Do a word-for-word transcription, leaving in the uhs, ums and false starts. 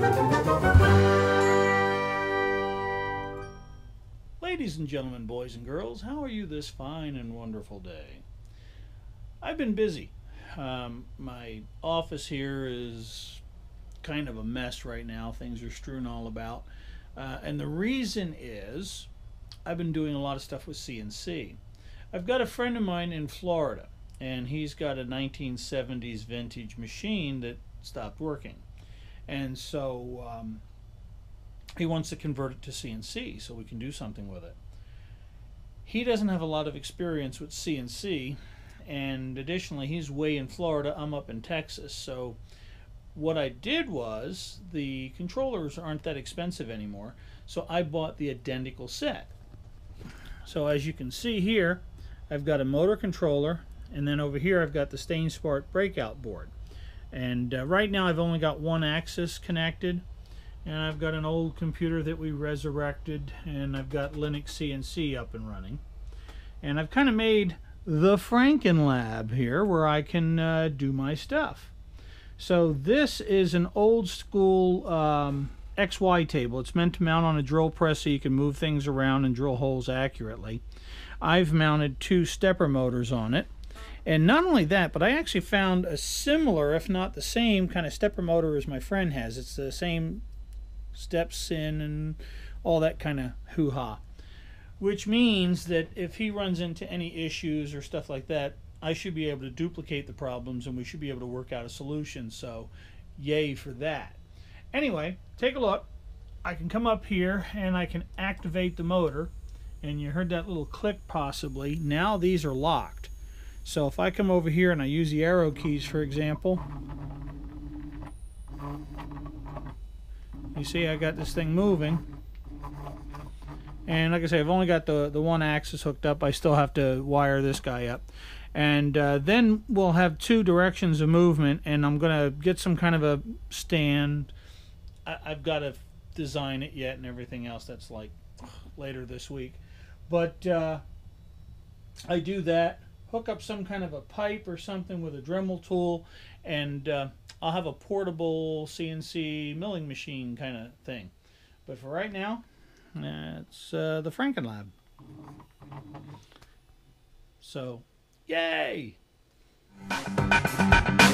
Ladies and gentlemen, boys and girls, how are you this fine and wonderful day? I've been busy. Um, my office here is kind of a mess right now. Things are strewn all about. Uh, and the reason is I've been doing a lot of stuff with C N C. I've got a friend of mine in Florida, and he's got a nineteen seventies vintage machine that stopped working. And so um, he wants to convert it to C N C so we can do something with it. He doesn't have a lot of experience with C N C, and additionally he's way in Florida, I'm up in Texas. So what I did was, the controllers aren't that expensive anymore, so I bought the identical set. So as you can see here, I've got a motor controller, and then over here I've got the Stain Spark breakout board. And uh, right now I've only got one axis connected, and I've got an old computer that we resurrected, and I've got Linux C N C up and running. And I've kind of made the Frankenlab here where I can uh, do my stuff. So this is an old school um, X Y table. It's meant to mount on a drill press so you can move things around and drill holes accurately. I've mounted two stepper motors on it. And not only that, but I actually found a similar, if not the same, kind of stepper motor as my friend has. It's the same steps in and all that kind of hoo-ha. Which means that if he runs into any issues or stuff like that, I should be able to duplicate the problems and we should be able to work out a solution. So yay for that. Anyway, take a look. I can come up here and I can activate the motor, and you heard that little click possibly. Now these are locked. So if I come over here and I use the arrow keys, for example, you see I got this thing moving. And like I say, I've only got the, the one axis hooked up. I still have to wire this guy up. And uh, then we'll have two directions of movement, and I'm going to get some kind of a stand. I, I've got to design it yet and everything else. That's like later this week. But uh, I do that, hook up some kind of a pipe or something with a Dremel tool, and uh, I'll have a portable C N C milling machine kind of thing. But for right now, it's uh, the Frankenlab. So, yay!